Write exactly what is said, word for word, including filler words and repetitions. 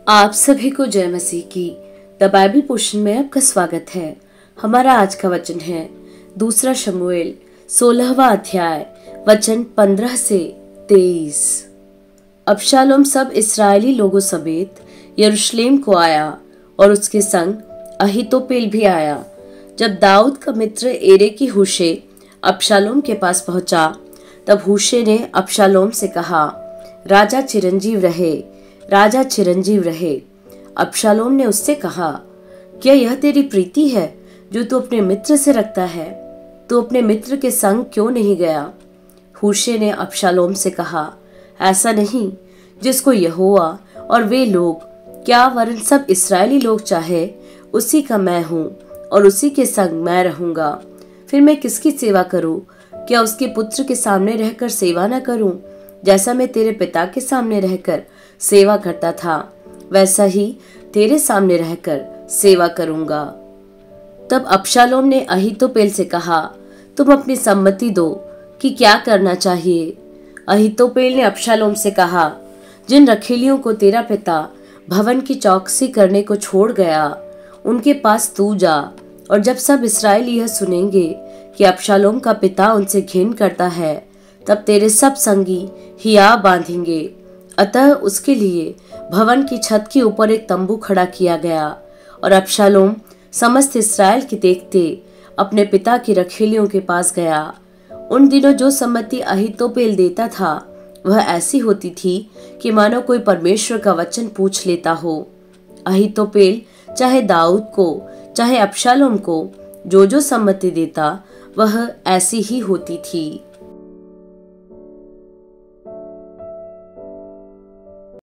आप सभी को जय मसीह की द बाइबल पोर्शन में आपका स्वागत है। हमारा आज का वचन है दूसरा शमूएल सोलहवां अध्याय वचन पंद्रह से तेईस। अबशालोम सब इस्राएली लोगों समेत यरूशलेम को आया और उसके संग अहीतोपेल भी आया। जब दाऊद का मित्र एरे की हूशे अबशालोम के पास पहुंचा, तब हूशे ने अबशालोम से कहा, राजा चिरंजीव रहे, राजा चिरंजीव रहे। अबशालोम ने उससे कहा, क्या यह तेरी प्रीति है जो तू अपने मित्र से रखता है? तू अपने मित्र के संग क्यों नहीं गया? हूशे ने अबशालोम से कहा, ऐसा नहीं, जिसको यहोवा और वे लोग, क्या वरन सब इस्राएली लोग चाहे, उसी का मैं हूँ और उसी के संग मैं रहूंगा। फिर मैं किसकी सेवा करूं? क्या उसके पुत्र के सामने रहकर सेवा न करूं? जैसा मैं तेरे पिता के सामने रहकर सेवा करता था, वैसा ही तेरे सामने रहकर सेवा करूंगा। तब अबशालोम ने अहीतोपेल से कहा, तुम अपनी सम्मति दो कि क्या करना चाहिए। अहीतोपेल ने अबशालोम से कहा, जिन रखेलियों को तेरा पिता भवन की चौकसी करने को छोड़ गया, उनके पास तू जा, और जब सब इस्राएली यह सुनेंगे कि अबशालोम का पिता उनसे घिन करता है, तब तेरे सब संगी हियाव बांधेंगे। अतः उसके लिए भवन की छत के ऊपर एक तंबू खड़ा किया गया, और अबशालोम समस्त इस्राएल के देखते अपने पिता की रखेलियों के पास गया। उन दिनों जो सम्मति अहीतोपेल देता था, वह ऐसी होती थी कि मानो कोई परमेश्वर का वचन पूछ लेता हो। अहीतोपेल चाहे दाऊद को चाहे अबशालोम को जो जो सम्मति देता, वह ऐसी ही होती थी।